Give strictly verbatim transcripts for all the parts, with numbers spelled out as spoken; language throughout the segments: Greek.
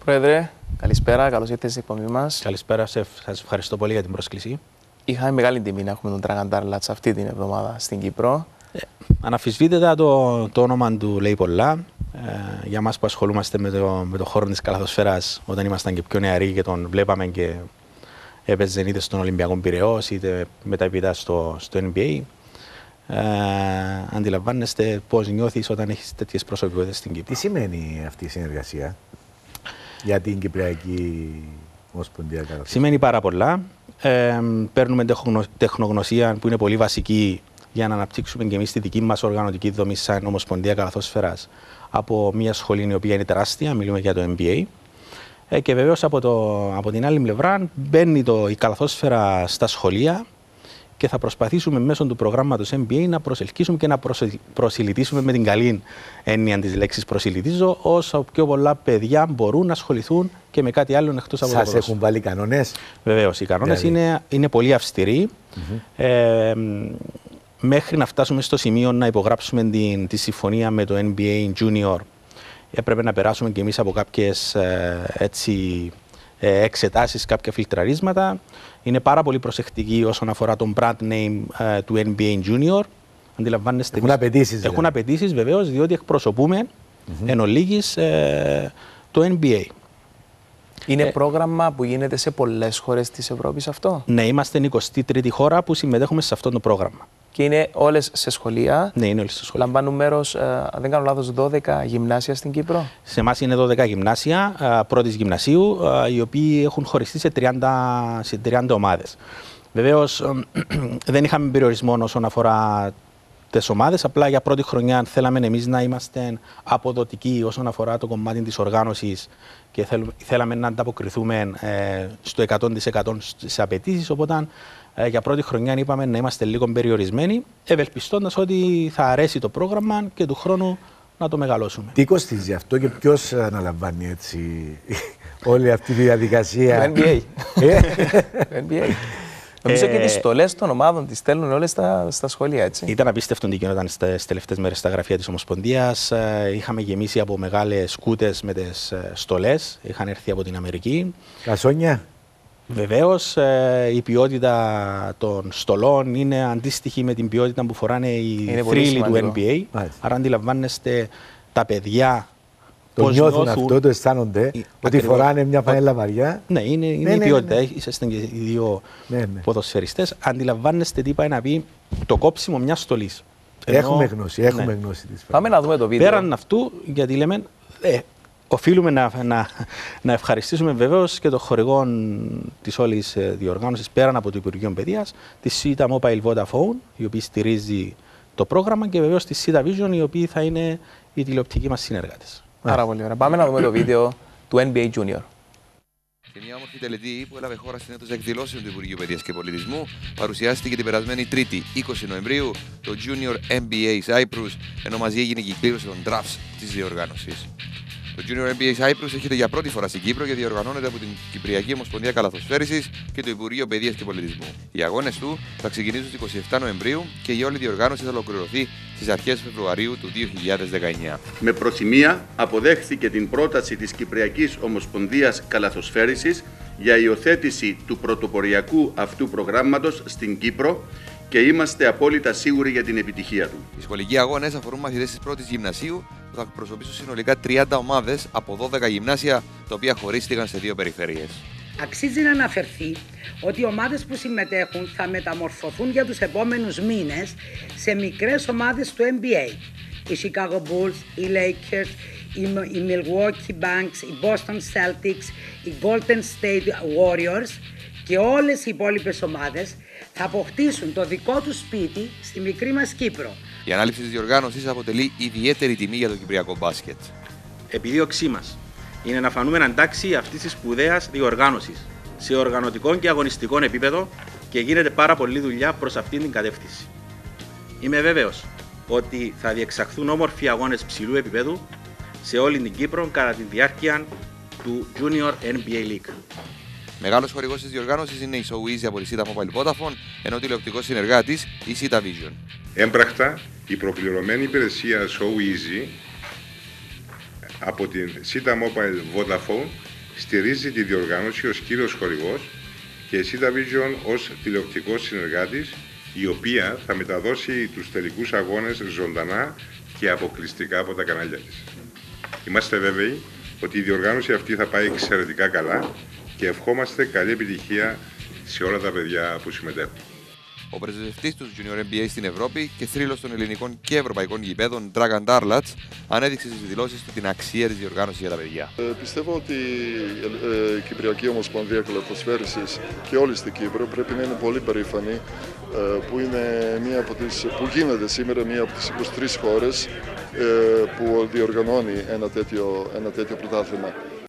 Πρόεδρε, καλησπέρα. Καλώς ήρθατε στην εκπομπή μας. Καλησπέρα, σας ευχαριστώ πολύ για την πρόσκληση. Είχαμε μεγάλη τιμή να έχουμε τον Dragan Tarlats αυτή την εβδομάδα στην Κύπρο. Ε, αναμφισβήτητα το, το όνομα του λέει πολλά. Ε, για μας που ασχολούμαστε με το, με το χώρο της καλαθοσφαίρας, όταν ήμασταν και πιο νεαροί και τον βλέπαμε και έπαιζε είτε στον Ολυμπιακό Πειραιώς είτε μεταπητά στο, στο N B A. Ε, αντιλαμβάνεστε πώς νιώθεις όταν έχεις τέτοιες προσωπικότητες στην Κύπρο. Τι σημαίνει αυτή η συνεργασία για την Κυπριακή Ομοσπονδία Καλαθοσφαίρας? Σημαίνει πάρα πολλά. Ε, παίρνουμε τεχνογνωσία που είναι πολύ βασική για να αναπτύξουμε και εμείς τη δική μας οργανωτική δομή σαν Ομοσπονδία Καλαθόσφαιρας από μια σχολή η οποία είναι τεράστια, μιλούμε για το N B A. Ε, και βεβαίως από, από την άλλη πλευρά μπαίνει το, η καλαθόσφαιρα στα σχολεία και θα προσπαθήσουμε μέσω του προγράμματος N B A να προσελκύσουμε και να προσελητήσουμε με την καλή έννοια της λέξης προσελητίζω όσο πιο πολλά παιδιά μπορούν να ασχοληθούν και με κάτι άλλο εκτός από το ποδόσφαιρο. Σας έχουν βάλει κανόνες? Βεβαίως, οι κανόνες δηλαδή είναι, είναι πολύ αυστηροί. Mm-hmm. ε, μέχρι να φτάσουμε στο σημείο να υπογράψουμε την, τη συμφωνία με το N B A Junior έπρεπε να περάσουμε και εμείς από κάποιες ε, έτσι, ε, εξετάσεις, κάποια φιλτραρίσματα. Είναι πάρα πολύ προσεκτικοί όσον αφορά τον brand name ε, του N B A Junior. Αντιλαμβάνεστε. Έχουν απαιτήσεις. Έχουν απαιτήσεις βεβαίως, διότι εκπροσωπούμε mm-hmm. εν ολίγης ε, το N B A. Είναι ε, πρόγραμμα που γίνεται σε πολλές χώρες της Ευρώπης αυτό? Ναι, είμαστε η εικοστή τρίτη χώρα που συμμετέχουμε σε αυτό το πρόγραμμα. Και είναι όλες σε σχολεία? Ναι, είναι όλες σε σχολεία. Λαμβάνουν μέρος, αν δεν κάνω λάθος, δώδεκα γυμνάσια στην Κύπρο? Σε εμάς είναι δώδεκα γυμνάσια πρώτης γυμνασίου, οι οποίοι έχουν χωριστεί σε τριάντα, σε τριάντα ομάδες. Βεβαίως, δεν είχαμε περιορισμό όσον αφορά τις ομάδες, απλά για πρώτη χρονιά θέλαμε εμείς να είμαστε αποδοτικοί όσον αφορά το κομμάτι της οργάνωσης και θέλαμε να ανταποκριθούμε στο εκατό τοις εκατό στις απαιτήσεις, οπότε ε, για πρώτη χρονιά είπαμε να είμαστε λίγο περιορισμένοι, ευελπιστώντας ότι θα αρέσει το πρόγραμμα και του χρόνου να το μεγαλώσουμε. Τι κοστίζει αυτό και ποιος αναλαμβάνει έτσι όλη αυτή τη διαδικασία? Το N B A. N B A. Νομίζω και τις στολές των ομάδων τις στέλνουν όλες στα, στα σχολεία, έτσι. Ήταν απίστευτο τι γινόταν στις τελευταίες μέρες στα γραφεία της Ομοσπονδίας. Είχαμε γεμίσει από μεγάλες σκούτες με τις στολές. Είχαν έρθει από την Αμερική. Κασόνια. Βεβαίως, η ποιότητα των στολών είναι αντίστοιχη με την ποιότητα που φοράνε οι θρύλοι του N B A. Μάλιστα. Άρα αντιλαμβάνεστε τα παιδιά. Το νιώθουν αυτό, το αισθάνονται, ότι ακριβώς φοράνε μια φανέλα βαριά. Ναι, είναι, είναι ναι, η ποιότητα. Ναι, ναι. Είσαστε και οι δύο ναι, ναι. ποδοσφαιριστές. Αντιλαμβάνεστε τι πάει να πει το κόψιμο μιας στολής. Έχουμε Ενώ, γνώση, έχουμε ναι. γνώση της. Πάμε να δούμε το βίντεο. Πέραν αυτού, γιατί λέμε, ε, οφείλουμε να, να, να ευχαριστήσουμε βεβαίως και το χορηγό της όλης διοργάνωσης, πέραν από το Υπουργείο Παιδείας, τη Sita Mobile Vodafone, η οποία στηρίζει το πρόγραμμα, και βεβαίως τη Sita Vision, η οποία θα είναι η τηλεοπτική μας συνεργάτης. Πάρα πολύ ωραία. Πάμε να δούμε το βίντεο του N B A Junior. Και μια όμορφη τελετή που έλαβε χώρα στην αίθουσα εκδηλώσεων του Υπουργείου Παιδείας και Πολιτισμού παρουσιάστηκε την περασμένη Τρίτη, είκοσι Νοεμβρίου, το Junior N B A Cyprus, ενώ μαζί έγινε και η κλήρωση των drafts της διοργάνωσης. Το Junior N B A Cyprus έρχεται για πρώτη φορά στην Κύπρο και διοργανώνεται από την Κυπριακή Ομοσπονδία Καλαθοσφαίρισης και το Υπουργείο Παιδείας και Πολιτισμού. Οι αγώνες του θα ξεκινήσουν στις είκοσι επτά Νοεμβρίου και η όλη διοργάνωση θα ολοκληρωθεί στις αρχές Φεβρουαρίου του δύο χιλιάδες δεκαεννιά. Με προθυμία αποδέχθηκε την πρόταση της Κυπριακής Ομοσπονδίας Καλαθοσφαίρισης για υιοθέτηση του πρωτοποριακού αυτού προγράμματος στην Κύπρο και είμαστε απόλυτα σίγουροι για την επιτυχία του. Οι σχολικοί αγώνες αφορούν μαθητές της πρώτης γυμνασίου που θα εκπροσωπήσουν συνολικά τριάντα ομάδες από δώδεκα γυμνάσια, τα οποία χωρίστηκαν σε δύο περιφέρειες. Αξίζει να αναφερθεί ότι οι ομάδες που συμμετέχουν θα μεταμορφωθούν για τους επόμενους μήνες σε μικρές ομάδες του N B A. Οι Chicago Bulls, οι Lakers, οι Milwaukee Bucks, οι Boston Celtics, οι Golden State Warriors και όλες οι υπόλοιπες ομάδες θα αποκτήσουν το δικό τους σπίτι στη μικρή μας Κύπρο. Η ανάληψη της διοργάνωσης αποτελεί ιδιαίτερη τιμή για το κυπριακό μπάσκετ. Επιδίωξή μας είναι να φανούμε εντάξει αυτής της σπουδαίας διοργάνωσης σε οργανωτικό και αγωνιστικό επίπεδο και γίνεται πάρα πολλή δουλειά προς αυτήν την κατεύθυνση. Είμαι βέβαιος ότι θα διεξαχθούν όμορφοι αγώνες ψηλού επίπεδου σε όλη την Κύπρο κατά τη διάρκεια του Junior N B A League. Μεγάλος χορηγός της διοργάνωσης είναι η SoEasy από τη Sita Mobile Vodafone, ενώ τηλεοπτικός συνεργάτης η Sita Vision. Έμπρακτα, η προπληρωμένη υπηρεσία SoEasy από την Sita Mobile Vodafone στηρίζει τη διοργάνωση ως κύριος χορηγός και η Sita Vision ως τηλεοπτικός συνεργάτης, η οποία θα μεταδώσει τους τελικούς αγώνες ζωντανά και αποκλειστικά από τα κανάλια της. Είμαστε βέβαιοι ότι η διοργάνωση αυτή θα πάει εξαιρετικά καλά και ευχόμαστε καλή επιτυχία σε όλα τα παιδιά που συμμετέχουν. Ο πρεσβευτής του Junior εν μπι έι στην Ευρώπη και θρύλος των ελληνικών και ευρωπαϊκών γηπέδων, Dragan Darlats, ανέδειξε στις δηλώσεις του την αξία της διοργάνωσης για τα παιδιά. Ε, πιστεύω ότι ε, η Κυπριακή Ομοσπονδία Καλαθοσφαίρισης και όλη στην Κύπρο πρέπει να είναι πολύ περήφανη ε, που, είναι μία από τις, που γίνεται σήμερα μία από τις είκοσι τρεις χώρες ε, που διοργανώνει ένα τέτοιο, ένα τέτοιο πρωτάθλημα.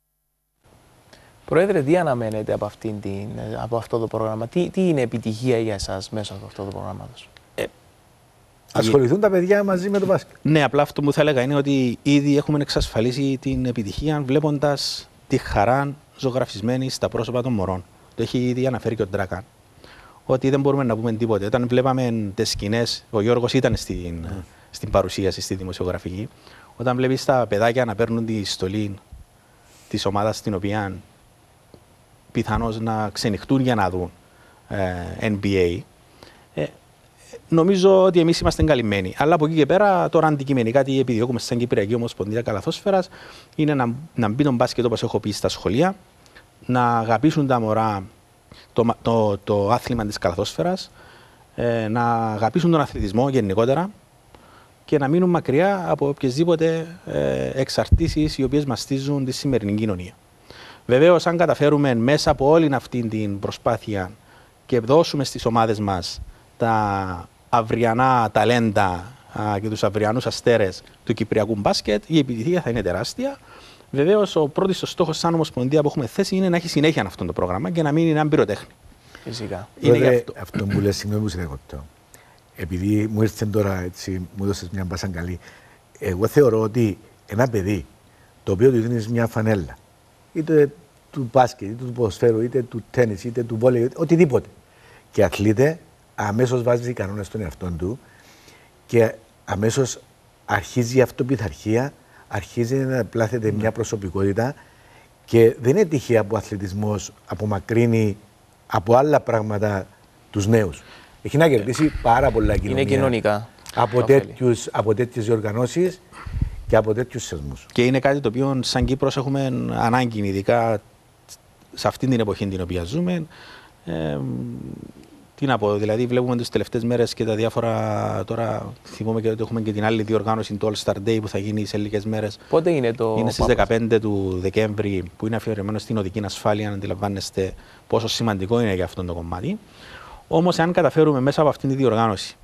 Πρόεδρε, τι αναμένετε από, αυτήν την, από αυτό το πρόγραμμα, τι, τι είναι επιτυχία για εσάς μέσω από αυτό το πρόγραμμα? Ε, Ασχοληθούν τα παιδιά μαζί με το μπάσκετ. Ναι, απλά αυτό που θα έλεγα είναι ότι ήδη έχουμε εξασφαλίσει την επιτυχία βλέποντας τη χαρά ζωγραφισμένη στα πρόσωπα των μωρών. Το έχει ήδη αναφέρει και ο Ντράκαν. Ότι δεν μπορούμε να πούμε τίποτε. Όταν βλέπαμε τις σκηνές, ο Γιώργος ήταν στην, mm. στην παρουσίαση, στη δημοσιογραφική. Όταν βλέπεις τα παιδάκια να παίρνουν τη στολή της ομάδας στην οποία πιθανώς να ξενυχτούν για να δουν ε, εν μπι έι. Ε, νομίζω ότι εμείς είμαστε καλυμμένοι. Αλλά από εκεί και πέρα, τώρα αντικειμενικά τι επιδιώκουμε σαν Κυπριακή Ομοσπονδία Καλαθόσφαιρας είναι να, να μπει τον μπάσκετ, όπως έχω πει, στα σχολεία, να αγαπήσουν τα μωρά το, το, το, το άθλημα της καλαθόσφαιρας, ε, να αγαπήσουν τον αθλητισμό γενικότερα και να μείνουν μακριά από οποιασδήποτε ε, εξαρτήσεις οι οποίες μαστίζουν τη σημερινή κοινωνία. Βεβαίως, αν καταφέρουμε μέσα από όλη αυτή την προσπάθεια και δώσουμε στις ομάδες μας τα αυριανά ταλέντα α, και τους αυριανούς αστέρες του κυπριακού μπάσκετ, η επιτυχία θα είναι τεράστια. Βεβαίως, ο πρώτος στόχος σαν Ομοσπονδία που έχουμε θέσει είναι να έχει συνέχεια αυτό το πρόγραμμα και να μην είναι πυροτέχνη. Φυσικά. Είναι Βέβαια, αυτό. αυτό που λες, συγγνώμη που σε διακόπτω. Επειδή μου ήρθε τώρα, έτσι, μου έδωσες μια μπάσα καλή, εγώ θεωρώ ότι ένα παιδί το οποίο του δίνεις μια φανέλα, είτε του μπάσκετ, είτε του ποδοσφαίρου, είτε του τέννις, είτε του βόλεϊ, οτιδήποτε, και αθλείται, αμέσως βάζει κανόνες στον εαυτό του και αμέσως αρχίζει η αυτοπιθαρχία, αρχίζει να πλάθεται mm. μια προσωπικότητα και δεν είναι τυχαία που ο αθλητισμός απομακρύνει από άλλα πράγματα τους νέους. Έχει να κερδίσει πάρα πολλά κοινωνία. Είναι κοινωνικά. Από, τέτοιους, από τέτοιες διοργανώσεις και από τέτοιους θεσμούς. Και είναι κάτι το οποίο σαν Κύπρος έχουμε ανάγκη, ειδικά σε αυτήν την εποχή την οποία ζούμε. Ε, τι να πω, δηλαδή βλέπουμε τις τελευταίες μέρες και τα διάφορα, τώρα θυμόμαι και ότι έχουμε και την άλλη διοργάνωση, το All Star Day που θα γίνει σε λίγες μέρες. Πότε είναι το... Είναι στις δεκαπέντε του Δεκέμβρη, που είναι αφιερωμένο στην οδική ασφάλεια, να αντιλαμβάνεστε πόσο σημαντικό είναι για αυτό το κομμάτι. Όμως, αν καταφέρουμε μέσα από αυτήν τη διοργάνωση,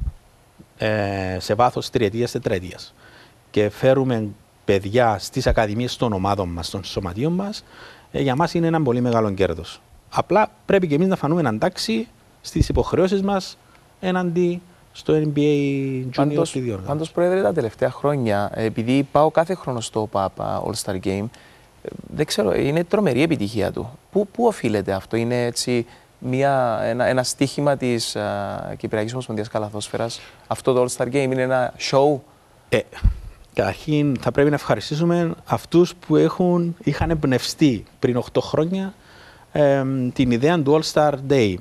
ε, σε βάθος τριετίας, τετραετίας, και φέρουμε παιδιά στις ακαδημίες των ομάδων μας, των σωματείων μας, ε, για μας είναι ένα πολύ μεγάλο κέρδος. Απλά πρέπει και εμείς να φανούμε έναν τάξη στις υποχρεώσεις μας έναντι στο εν μπι έι Junior πάντως, στη διοργάνωση. Πάντως, Πρόεδρε, τα τελευταία χρόνια, επειδή πάω κάθε χρόνο στο ΟΠΑΠ All Star Game, δεν ξέρω, είναι τρομερή επιτυχία του. Πού, πού οφείλεται αυτό? Είναι έτσι μια, ένα, ένα στίχημα της uh, Κυπριακής Ομοσπονδίας Καλαθόσφαιρας? Αυτό το All Star Game είναι ένα show? Ε, Καταρχήν, θα πρέπει να ευχαριστήσουμε αυτούς που έχουν, είχαν εμπνευστεί πριν οκτώ χρόνια ε, την ιδέα του All Star Day.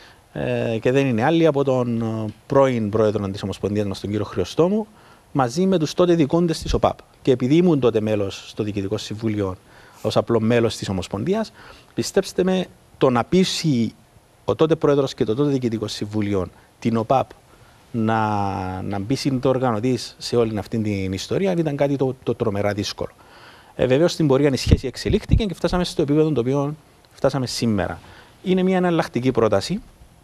Ε, και δεν είναι άλλοι από τον πρώην πρόεδρο της Ομοσπονδίας μας, τον κύριο Χρυοστόμου, μαζί με τους τότε δικόντες της ΟΠΑΠ. Και επειδή ήμουν τότε μέλος στο Διοικητικό Συμβούλιο, ως απλό μέλος της Ομοσπονδίας, πιστέψτε με, το να πείσει ο τότε πρόεδρος και το τότε Διοικητικό Συμβούλιο την ΟΠΑΠ να, να μπει συντοργανωτής σε όλη αυτή την ιστορία ήταν κάτι το, το τρομερά δύσκολο. Ε, Βεβαίως στην πορεία η σχέση εξελίχθηκε και φτάσαμε στο επίπεδο το οποίο φτάσαμε σήμερα. Είναι μια εναλλακτική πρόταση.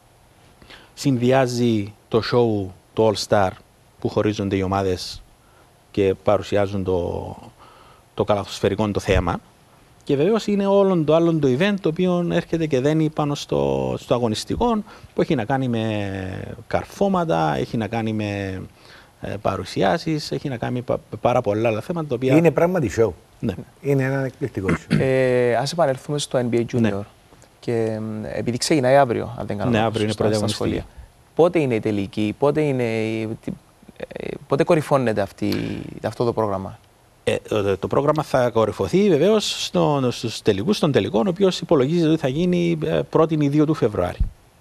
Συνδυάζει το show, το All Star, που χωρίζονται οι ομάδες και παρουσιάζουν το, το καλαθοσφαιρικό το θέμα. Και βεβαίως είναι όλο το άλλο το event το οποίο έρχεται και δένει πάνω στο, στο αγωνιστικό, που έχει να κάνει με καρφώματα, έχει να κάνει με ε, παρουσιάσεις, έχει να κάνει με πάρα πολλά άλλα θέματα. Τα οποία... Είναι πράγματι show. Ναι. Είναι ένα εκπληκτικό show. Ε, ας επανέλθουμε στο εν μπι έι Junior. Ναι. Και επειδή ξεκινάει αύριο, αν δεν κάνω ναι, λάθος, στα, στα σχολεία. Πότε είναι η τελική, πότε, είναι, πότε κορυφώνεται αυτή, αυτό το πρόγραμμα? Ε, Ε, το πρόγραμμα θα κορυφωθεί βεβαίως στο, στους τελικούς, στον τελικό, ο οποίος υπολογίζεται ότι θα γίνει πρώτη ή δύο του Φεβρουάρη.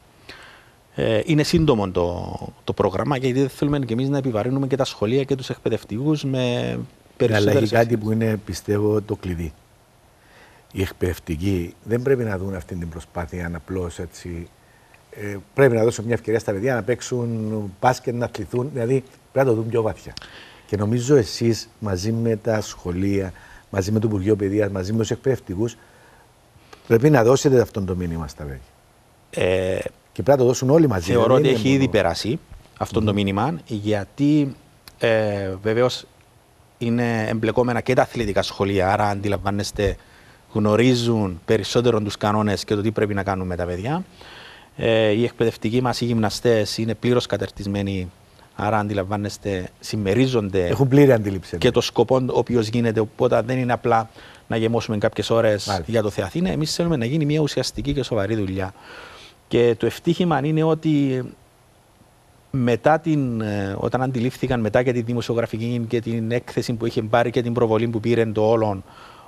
Ε, είναι σύντομο το, το πρόγραμμα, γιατί δεν θέλουμε και εμείς να επιβαρύνουμε και τα σχολεία και τους εκπαιδευτικούς με περισσότερες. Αλλά έχει κάτι που είναι, πιστεύω, το κλειδί. Οι εκπαιδευτικοί δεν πρέπει να δουν αυτή την προσπάθεια απλώς έτσι. Ε, πρέπει να δώσουν μια ευκαιρία στα παιδιά να παίξουν μπάσκετ, να αθληθούν, δηλαδή πρέπει να το δουν πιο βαθιά. Και νομίζω εσείς μαζί με τα σχολεία, μαζί με το Υπουργείο Παιδείας, μαζί με τους εκπαιδευτικούς, πρέπει να δώσετε αυτό το μήνυμα στα παιδιά. Ε, και πρέπει να το δώσουν όλοι μαζί. Θεωρώ ότι έχει ήδη περάσει αυτό mm. το μήνυμα, γιατί ε, βεβαίως είναι εμπλεκόμενα και τα αθλητικά σχολεία, άρα αντιλαμβάνεστε, γνωρίζουν περισσότερο τους κανόνες και το τι πρέπει να κάνουν με τα παιδιά. Ε, οι εκπαιδευτικοί μας, οι γυμναστές, είναι πλήρως κατερτισμένοι. Άρα, αντιλαμβάνεστε, συμμερίζονται. Έχουν πλήρη αντίληψη. Και το σκοπό ο οποίος γίνεται. Οπότε δεν είναι απλά να γεμώσουμε κάποιες ώρες Μάλιστα. για το Θεαθήνα. Εμείς θέλουμε να γίνει μια ουσιαστική και σοβαρή δουλειά. Και το ευτύχημα είναι ότι μετά την, όταν αντιλήφθηκαν μετά και τη δημοσιογραφική και την έκθεση που είχε πάρει και την προβολή που πήρε το όλον,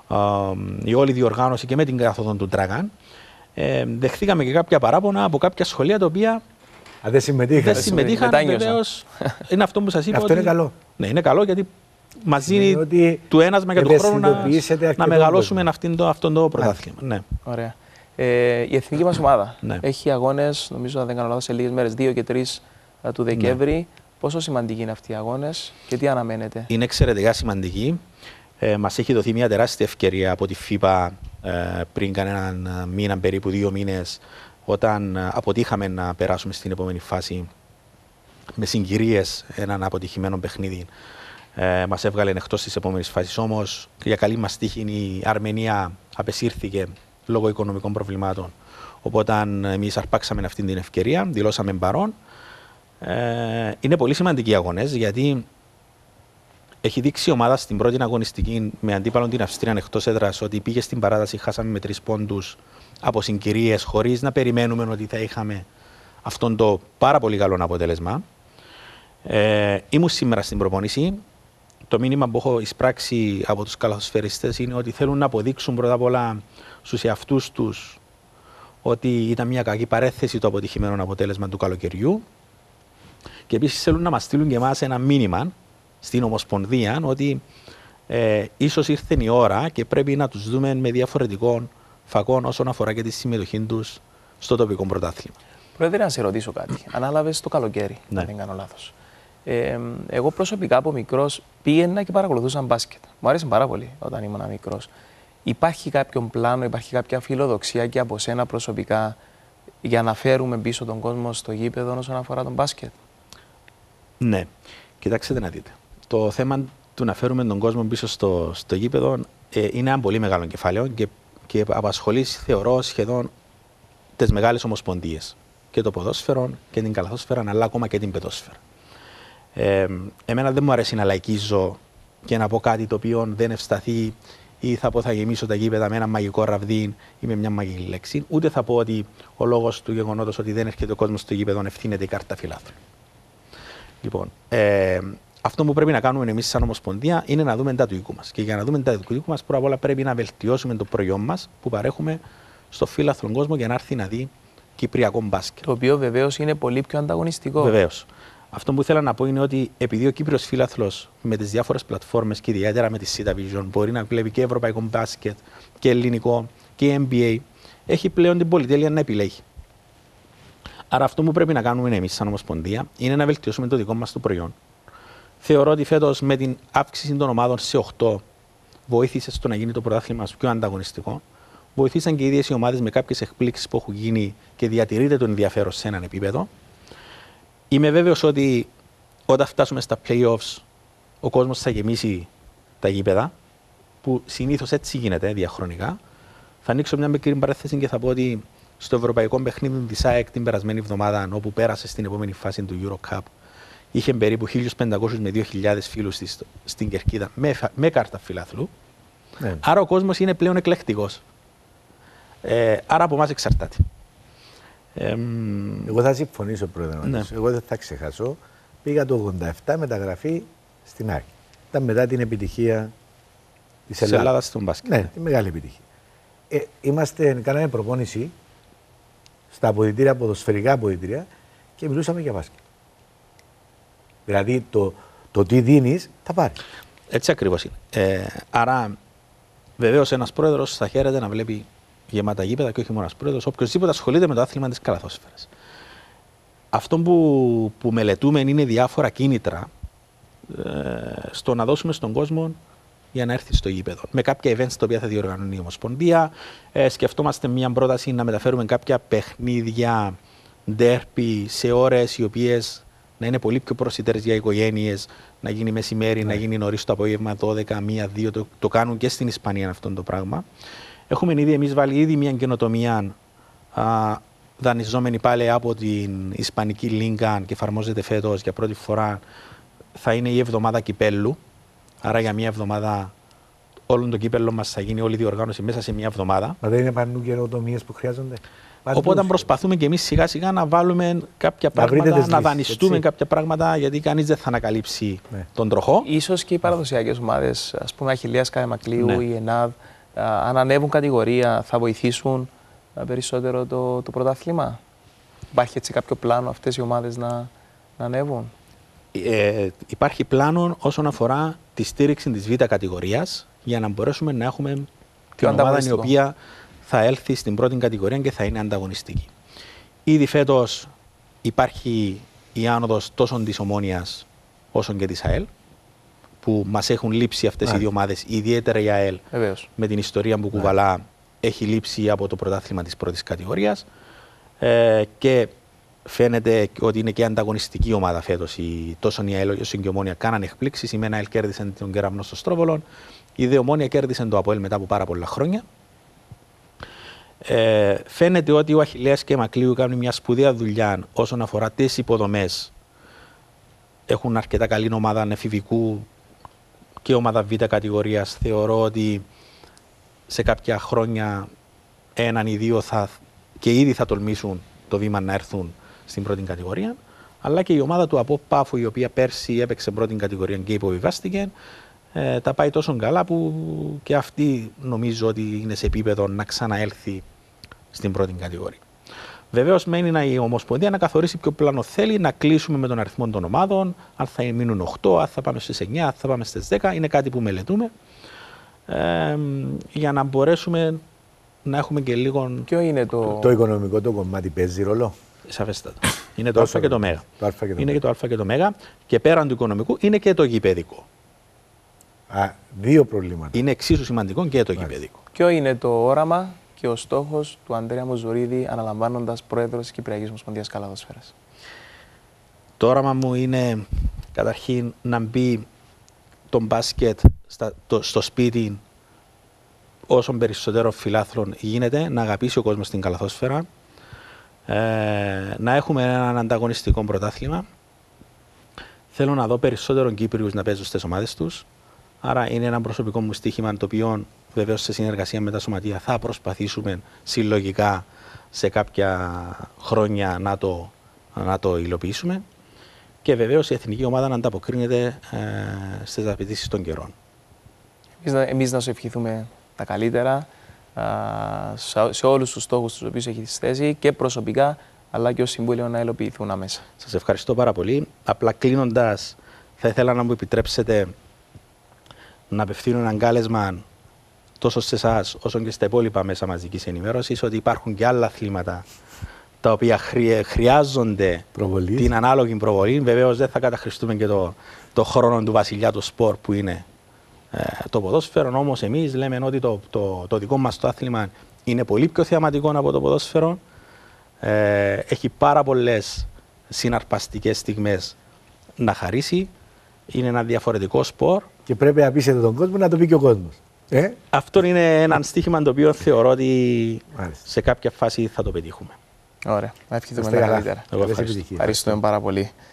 η όλη διοργάνωση και με την καθοδόν του Dragan, ε, δεχθήκαμε και κάποια παράπονα από κάποια σχολεία τα οποία. Α, δεν συμμετείχαν. Δεν συμμετείχαν, βεβαίως. Είναι αυτό που σας είπα. Αυτό ότι... είναι καλό. Ναι, είναι καλό γιατί μας δίνει του ένασμα και του χρόνου να, να μεγαλώσουμε αυτόν το, αυτό το πρωτάθλημα. Ναι. Ωραία. Ε, η εθνική μας ομάδα ναι. έχει αγώνες, νομίζω αν δεν κάνω λάθος, σε λίγες μέρες, δύο και τρεις του Δεκέμβρη. Ναι. Πόσο σημαντικοί είναι αυτοί οι αγώνες και τι αναμένετε? Είναι εξαιρετικά σημαντικοί. Ε, μας έχει δοθεί μια τεράστια ευκαιρία από τη φίμπα ε, πριν κανέναν μήνα, περίπου δύο μήνες, όταν αποτύχαμε να περάσουμε στην επόμενη φάση με συγκυρίες έναν αποτυχημένο παιχνίδι. Ε, μας έβγαλε εκτός της επόμενης φάσης. Όμως, για καλή μας τύχη, η Αρμενία απεσύρθηκε λόγω οικονομικών προβλημάτων. Οπότε, εμείς αρπάξαμε αυτή την ευκαιρία, δηλώσαμε παρόν. Ε, είναι πολύ σημαντικοί οι αγώνες, γιατί έχει δείξει η ομάδα στην πρώτη αγωνιστική με αντίπαλον την Αυστρία εκτός έδρας ότι πήγε στην παράταση, χάσαμε με τρεις πόντους από συγκυρίες, χωρίς να περιμένουμε ότι θα είχαμε αυτόν το πάρα πολύ καλό αποτέλεσμα. Ε, ήμουν σήμερα στην προπόνηση. Το μήνυμα που έχω εισπράξει από τους καλαθοσφαιριστές είναι ότι θέλουν να αποδείξουν πρώτα απ' όλα στους εαυτούς τους ότι ήταν μια κακή παρέθεση το αποτυχημένο αποτέλεσμα του καλοκαιριού. Και επίσης θέλουν να μας στείλουν και εμάς ένα μήνυμα στην Ομοσπονδία ότι ε, ίσως ήρθε η ώρα και πρέπει να τους δούμε με διαφορετικών φακών όσον αφορά και τη συμμετοχή τους στο τοπικό πρωτάθλημα. Πρόεδρε, να σε ρωτήσω κάτι. Ανάλαβες το καλοκαίρι, ναι. αν δεν κάνω λάθος. Ε, εγώ προσωπικά από μικρός πήγαινα και παρακολουθούσα μπάσκετ. Μου άρεσε πάρα πολύ όταν ήμουν μικρός. Υπάρχει κάποιον πλάνο, υπάρχει κάποια φιλοδοξία και από σένα προσωπικά για να φέρουμε πίσω τον κόσμο στο γήπεδο όσον αφορά τον μπάσκετ? Ναι. Κοιτάξτε να δείτε. Το θέμα του να φέρουμε τον κόσμο πίσω στο, στο γήπεδο ε, είναι ένα πολύ μεγάλο κεφάλαιο και, και απασχολεί, θεωρώ, σχεδόν τις μεγάλες ομοσπονδίες. Και το ποδόσφαιρο και την καλαθόσφαιρα, αλλά ακόμα και την παιδόσφαιρα. Ε, εμένα δεν μου αρέσει να λαϊκίζω και να πω κάτι το οποίο δεν ευσταθεί ή θα πω θα γεμίσω τα γήπεδα με ένα μαγικό ραβδί ή με μια μαγική λέξη. Ούτε θα πω ότι ο λόγος του γεγονότος ότι δεν έρχεται ο κόσμος στο γήπεδο ευθύνεται η κάρτα φιλάθλου. Λοιπόν, ε, αυτό που πρέπει να κάνουμε εμείς σαν Ομοσπονδία είναι να δούμε τα του οίκου μας. Και για να δούμε τα του οίκου μας, πρώτα απ' όλα πρέπει να βελτιώσουμε το προϊόν μας που παρέχουμε στο φιλάθλον κόσμο για να έρθει να δει κυπριακό μπάσκετ. Το οποίο βεβαίως είναι πολύ πιο ανταγωνιστικό. Βεβαίως. Αυτό που ήθελα να πω είναι ότι επειδή ο Κύπριος φίλαθλος με τις διάφορες πλατφόρμες και ιδιαίτερα με τη Σι Vision μπορεί να βλέπει και ευρωπαϊκό μπάσκετ και ελληνικό και N B A, έχει πλέον την πολυτέλεια να επιλέγει. Άρα αυτό που πρέπει να κάνουμε εμείς σαν Ομοσπονδία είναι να βελτιώσουμε το δικό μας το προϊόν. Θεωρώ ότι φέτος με την αύξηση των ομάδων σε οκτώ βοήθησε στο να γίνει το πρωτάθλημα πιο ανταγωνιστικό. Βοηθήσαν και οι ίδιες οι ομάδες με κάποιες εκπλήξεις που έχουν γίνει και διατηρείται το ενδιαφέρον σε έναν επίπεδο. Είμαι βέβαιος ότι όταν φτάσουμε στα play-offs ο κόσμος θα γεμίσει τα γήπεδα, που συνήθως έτσι γίνεται διαχρονικά. Θα ανοίξω μια μικρή παρέθεση και θα πω ότι στο ευρωπαϊκό παιχνίδι της ΑΕΚ την περασμένη εβδομάδα, όπου πέρασε στην επόμενη φάση του Euro Cup, είχε περίπου χίλιους πεντακόσιους με δύο χιλιάδες φίλους στην κερκίδα με, με κάρτα φιλάθλου. Ναι. Άρα ο κόσμος είναι πλέον εκλεκτικός. Ε, άρα από εμάς εξαρτάται. Ε, Εγώ θα συμφωνήσω, Πρόεδρε. Ναι. Εγώ δεν θα ξεχάσω. Πήγα το ογδόντα επτά μεταγραφή στην ΑΕΚ. Ήταν μετά την επιτυχία της Ελλάδας Ελλάδα στον μπάσκετ. Ναι, τη μεγάλη επιτυχία. Ε, είμαστε, κάναμε προπόνηση στα αποδυτήρια, ποδοσφαιρικά αποδυτήρια και μιλούσαμε για μπάσκετ. Δηλαδή το, το τι δίνεις θα πάρει. Έτσι ακριβώς είναι. Ε, άρα, βεβαίως, ένας πρόεδρος θα χαίρεται να βλέπει γεμάτα γήπεδα και όχι μόνο ένας πρόεδρος, οποιοδήποτε ασχολείται με το άθλημα της καλαθόσφαιρας. Αυτό που, που μελετούμε είναι διάφορα κίνητρα ε, στο να δώσουμε στον κόσμο για να έρθει στο γήπεδο. Με κάποια events τα οποία θα διοργανώνει η Ομοσπονδία. Ε, σκεφτόμαστε μια πρόταση να μεταφέρουμε κάποια παιχνίδια, ντέρπι, σε ώρες οι οποίες να είναι πολύ πιο προσιτές για οικογένειες, να γίνει μεσημέρι, ναι. να γίνει νωρίς το απόγευμα, δώδεκα, μία, δύο. Το, το κάνουν και στην Ισπανία αυτό το πράγμα. Έχουμε ήδη εμείς βάλει ήδη μια καινοτομία α, δανειζόμενη πάλι από την Ισπανική Λίγκα και εφαρμόζεται φέτος για πρώτη φορά. Θα είναι η εβδομάδα κυπέλλου. Άρα για μια εβδομάδα όλο το κύπελλο μας θα γίνει όλη η διοργάνωση μέσα σε μια εβδομάδα. Μα δεν είναι παντού καινοτομίες που χρειάζονται. Οπότε προσπαθούμε και εμείς σιγά σιγά να βάλουμε κάποια να πράγματα, να δανειστούμε έτσι. κάποια πράγματα, γιατί κανείς δεν θα ανακαλύψει ναι. τον τροχό. Ίσως και οι παραδοσιακές ομάδες, ας πούμε Αχιλλείας Καδεμακλείου, ναι. η ΕΝΑΔ, αν ανέβουν κατηγορία θα βοηθήσουν περισσότερο το, το πρωτάθλημα. Υπάρχει έτσι κάποιο πλάνο αυτές οι ομάδες να, να ανέβουν? Ε, υπάρχει πλάνο όσον αφορά τη στήριξη της β' κατηγορίας για να μπορέσουμε να έχουμε την ομάδα η οποία θα έλθει στην πρώτη κατηγορία και θα είναι ανταγωνιστική. Ήδη φέτος υπάρχει η άνοδος τόσο της Ομόνοιας όσο και της ΑΕΛ, που μας έχουν λείψει αυτές Ά. οι δύο ομάδες, ιδιαίτερα η ΑΕΛ Βεβαίως. με την ιστορία που κουβαλά έχει λείψει από το πρωτάθλημα της πρώτης κατηγορίας ε, και φαίνεται ότι είναι και ανταγωνιστική ομάδα φέτος. Η, τόσο η ΑΕΛ όσο και η Ομόνια κάνανε εκπλήξεις. Η ΜΕΝΑ ΑΕΛ κέρδισαν τον Κεραμνό στο Στρόβολον. Η δε Ομόνια κέρδισαν το ΑΠΟΕΛ μετά από πάρα πολλά χρόνια. Ε, φαίνεται ότι ο Αχιλλείας και Μακλείου κάνουν μια σπουδαία δουλειά όσον αφορά τις υποδομές. Έχουν αρκετά καλή ομάδα εφηβικού και ομάδα β' κατηγορίας. Θεωρώ ότι σε κάποια χρόνια έναν ή δύο θα, και ήδη θα τολμήσουν το βήμα να έρθουν στην πρώτη κατηγορία. Αλλά και η ομάδα του από Πάφου, η οποία πέρσι έπαιξε πρώτη κατηγορία και υποβιβάστηκε, ε, τα πάει τόσο καλά που και αυτή νομίζω ότι είναι σε επίπεδο να ξαναέλθει στην πρώτη κατηγορία. Βεβαίως μένει η Ομοσπονδία να καθορίσει ποιο πλάνο θέλει, να κλείσουμε με τον αριθμό των ομάδων, αν θα μείνουν οκτώ, αν θα πάμε στις εννιά, αν θα πάμε στις δέκα. Είναι κάτι που μελετούμε ε, για να μπορέσουμε να έχουμε και λίγο. Ποιο είναι το... το οικονομικό το κομμάτι παίζει ρόλο? Σαφέστατα. Είναι το Α και το Μ. Είναι και το Α και το Μ. Και πέραν του οικονομικού είναι και το γηπαιδικό. Α, δύο προβλήματα. Είναι εξίσου σημαντικό και το γηπαιδικό. Ποιο είναι το όραμα και ο στόχος του Ανδρέα Μουζουρίδη αναλαμβάνοντας πρόεδρος της Κυπριακής Ομοσπονδίας Καλαθόσφαιρας? Το όραμα μου είναι καταρχήν να μπει το μπάσκετ στα, το, στο σπίτι όσων περισσότερων φιλάθλων γίνεται, να αγαπήσει ο κόσμος την καλαθόσφαιρα, ε, να έχουμε έναν ανταγωνιστικό πρωτάθλημα. Θέλω να δω περισσότερων Κύπριους να παίζουν στις ομάδες τους. Άρα είναι ένα προσωπικό μου στοίχημα, το οποίο βεβαίως σε συνεργασία με τα σωματεία θα προσπαθήσουμε συλλογικά σε κάποια χρόνια να το, να το υλοποιήσουμε. Και βεβαίως η εθνική ομάδα να ανταποκρίνεται ε, στις απαιτήσεις των καιρών. Εμείς να, εμείς να σου ευχηθούμε τα καλύτερα α, σε όλους τους στόχους τους οποίους έχεις θέσει και προσωπικά, αλλά και ως Συμβούλιο να υλοποιηθούν αμέσα. Σας ευχαριστώ πάρα πολύ. Απλά κλείνοντας, θα ήθελα να μου επιτρέψετε να απευθύνω έναν κάλεσμα τόσο σε εσάς όσο και στα υπόλοιπα μέσα μαζικής ενημέρωσης, ότι υπάρχουν και άλλα αθλήματα τα οποία χρειάζονται προβολή. την ανάλογη προβολή. Βεβαίως δεν θα καταχρηστούμε και το, το χρόνο του βασιλιά του σπορ που είναι ε, το ποδόσφαιρο. Όμως εμείς λέμε ότι το, το, το δικό μας το άθλημα είναι πολύ πιο θεαματικό από το ποδόσφαιρο. Ε, έχει πάρα πολλές συναρπαστικές στιγμές να χαρίσει. Είναι ένα διαφορετικό σπορ. Και πρέπει να πείσετε τον κόσμο να το πει και ο κόσμος. Ε? Αυτό είναι ένα στοίχημα το οποίο θεωρώ ότι Μάλιστα. σε κάποια φάση θα το πετύχουμε. Ωραία. Να ευχηθούμε τα καλύτερα. Εγώ ευχαριστώ. Ευχαριστούμε πάρα πολύ.